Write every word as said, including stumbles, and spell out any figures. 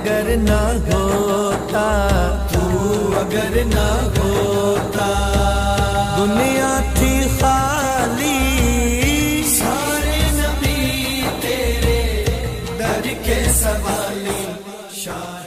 अगर ना होता, तू अगर ना होता, दुनिया थी खाली, सारे नबी तेरे दर के सवाली।